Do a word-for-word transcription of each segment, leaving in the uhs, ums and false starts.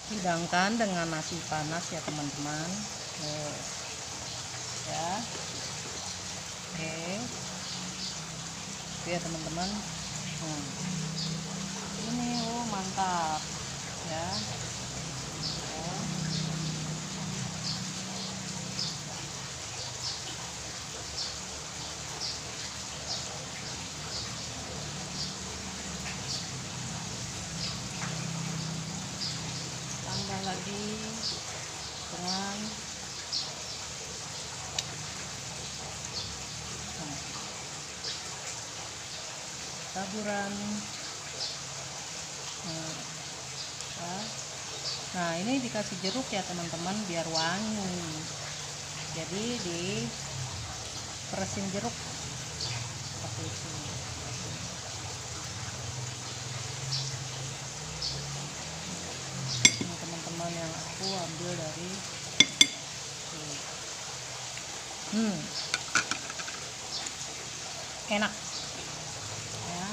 Hidangkan dengan nasi panas ya teman-teman. Nih, ya. Oke. Itu ya teman-teman. Hmm. Ini oh mantap ya. Ya. Tambah lagi dengan nah, taburan nah, ya. Nah ini dikasih jeruk ya teman-teman biar wangi, jadi di peresin jeruk seperti itu. Ini teman-teman yang aku ambil dari hmm enak ya.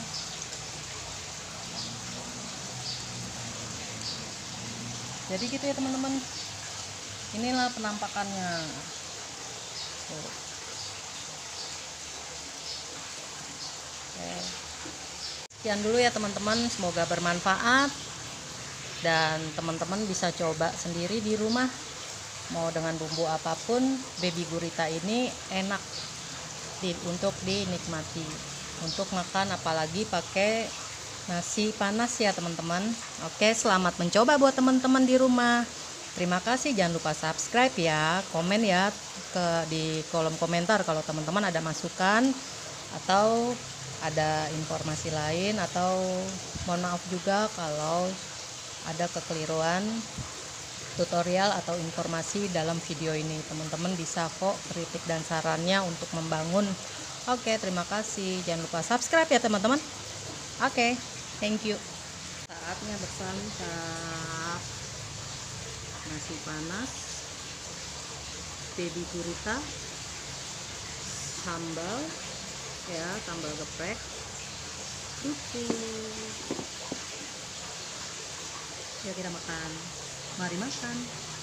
Jadi gitu ya teman-teman, inilah penampakannya tuh. Oke. Sekian dulu ya teman-teman, semoga bermanfaat dan teman-teman bisa coba sendiri di rumah mau dengan bumbu apapun. Baby gurita ini enak di, untuk dinikmati untuk makan, apalagi pakai nasi panas ya teman-teman. Oke, selamat mencoba buat teman-teman di rumah. Terima kasih, jangan lupa subscribe ya, komen ya ke di kolom komentar kalau teman-teman ada masukan atau ada informasi lain, atau mohon maaf juga kalau ada kekeliruan tutorial atau informasi dalam video ini. Teman-teman bisa kok kritik dan sarannya untuk membangun. Oke, terima kasih, jangan lupa subscribe ya teman-teman. Oke, thank you. Saatnya bersantap. Nasi panas, baby gurita, sambal ya, sambal geprek. Uhuh. Yuk kita makan. Mari makan.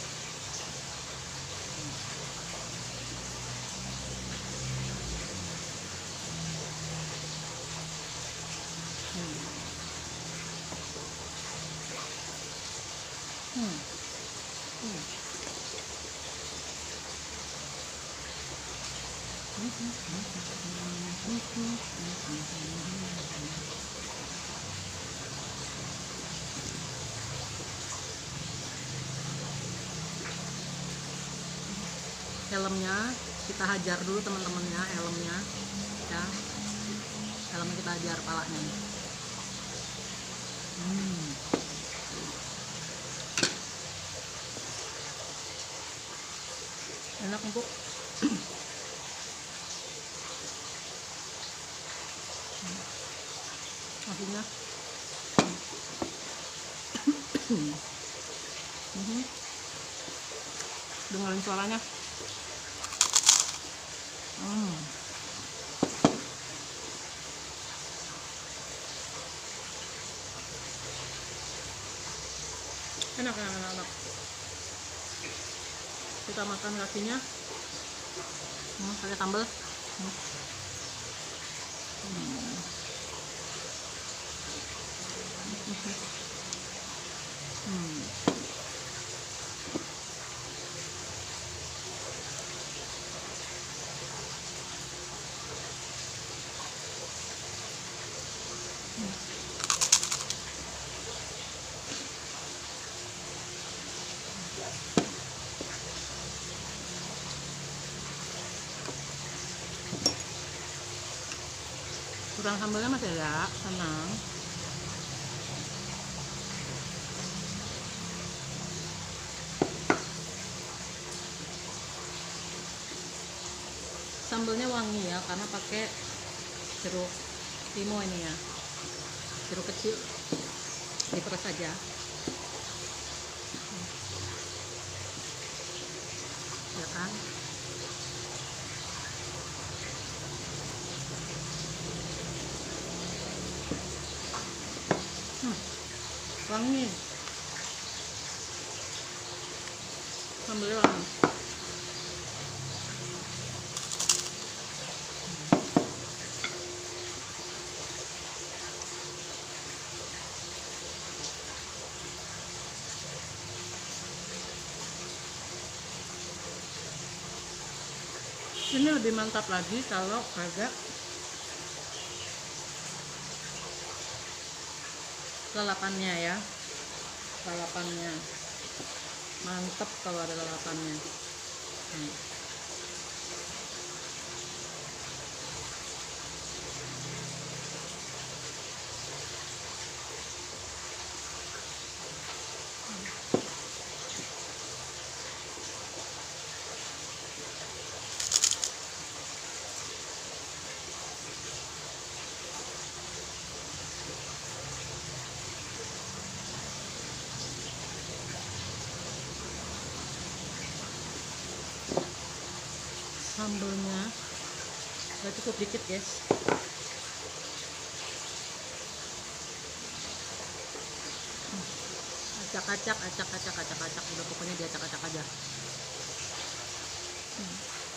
Hmm. Hmm. Hmm. Helmnya kita hajar dulu teman-temannya, helmnya ya, helmnya kita hajar palanya. Hmm. Enak empuk. Akhirnya hmm. Dengerin suaranya. Hmm. Enak, enak, enak, enak. Kita makan kakinya. Hmm, pakai sambal. Hmm. Hmm. Hmm. Kurang sambalnya mas ya, tenang. Sambalnya wangi ya, karena pakai jeruk timo ini ya, jeruk kecil, diperes aja. Ya kan? Hmm, wangi. Sambelnya ini lebih mantap lagi kalau ada lalapannya ya, lalapannya mantep kalau ada lalapannya. hmm. Sambelnya udah cukup dikit guys. Acak-acak, acak-acak, acak-acak, udah pokoknya diacak-acak aja. hmm.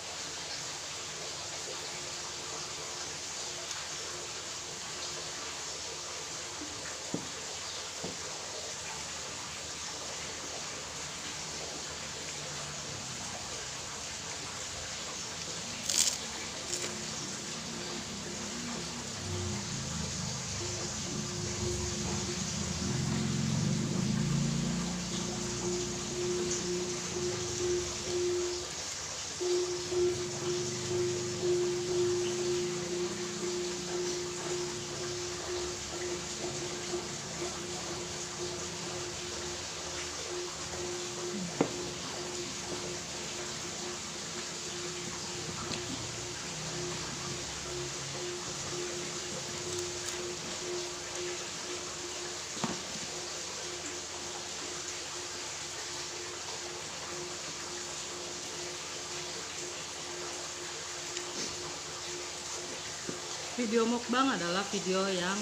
Video mukbang adalah video yang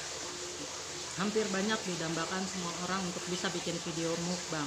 hampir banyak didambakan semua orang untuk bisa bikin video mukbang.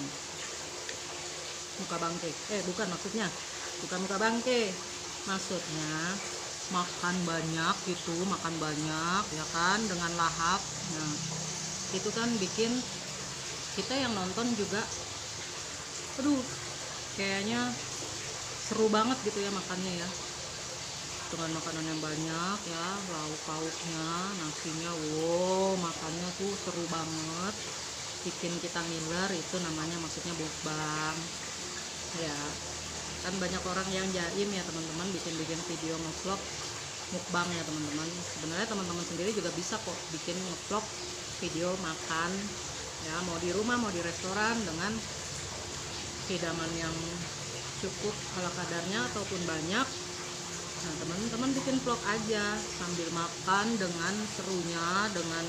Muka bangke, eh bukan maksudnya, bukan muka bangke, maksudnya makan banyak gitu, makan banyak ya kan, dengan lahap. Nah itu kan bikin kita yang nonton juga, aduh kayaknya seru banget gitu ya makannya ya, dengan makanan yang banyak ya, lauk pauknya, nasinya, wow makannya tuh seru banget, bikin kita ngiler. Itu namanya maksudnya mukbang ya kan. Banyak orang yang jaim ya teman-teman, bikin-bikin video ngevlog mukbang ya teman-teman. Sebenarnya teman-teman sendiri juga bisa kok bikin ngevlog video makan ya, mau di rumah mau di restoran, dengan hidangan yang cukup ala kadarnya ataupun banyak. Nah teman-teman bikin vlog aja sambil makan dengan serunya, dengan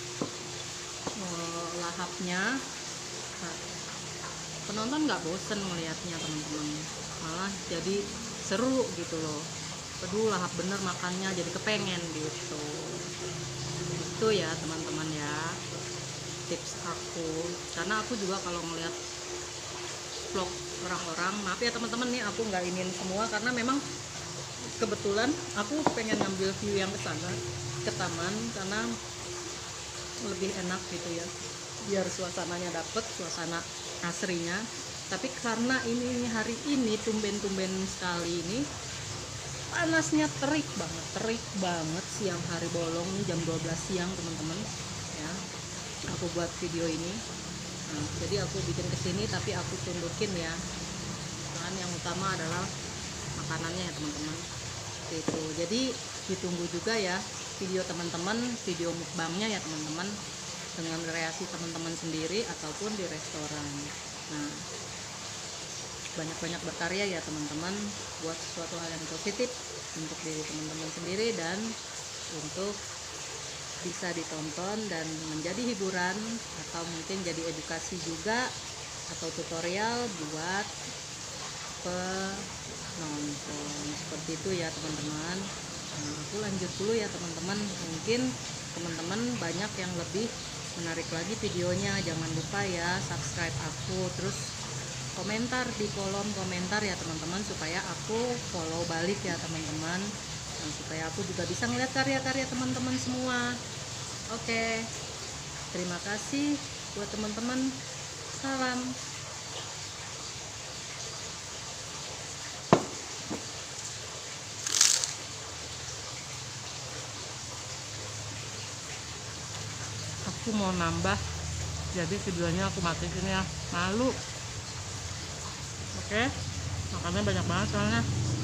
uh, lahapnya. Nah, penonton nggak bosen melihatnya teman-teman, malah jadi seru gitu loh. Aduh lahap bener makannya, jadi kepengen gitu. Itu ya teman-teman ya tips aku, karena aku juga kalau ngeliat vlog orang-orang, maaf ya teman-teman nih aku nggak ingin semua, karena memang kebetulan aku pengen ngambil view yang ke sana, ke taman, karena lebih enak gitu ya, biar suasananya dapet, suasana asrinya. Tapi karena ini hari ini tumben-tumben sekali ini panasnya terik banget, terik banget, siang hari bolong, jam dua belas siang teman-teman ya aku buat video ini. Nah, jadi aku bikin kesini tapi aku tundukin ya, kan yang utama adalah makanannya ya teman-teman itu. Jadi ditunggu juga ya video teman-teman, video mukbangnya ya teman-teman, dengan reaksi teman-teman sendiri ataupun di restoran. Nah banyak-banyak berkarya ya teman-teman, buat sesuatu hal yang positif untuk diri teman-teman sendiri dan untuk bisa ditonton dan menjadi hiburan atau mungkin jadi edukasi juga atau tutorial buat penonton, seperti itu ya teman-teman. Nah, aku lanjut dulu ya teman-teman, mungkin teman-teman banyak yang lebih menarik lagi videonya. Jangan lupa ya subscribe aku, terus komentar di kolom komentar ya teman-teman, supaya aku follow balik ya teman-teman, dan supaya aku juga bisa ngeliat karya-karya teman-teman semua. Oke, terima kasih buat teman-teman. Salam. Aku mau nambah, jadi videonya aku matiin ya, malu. Oke, makannya banyak banget soalnya.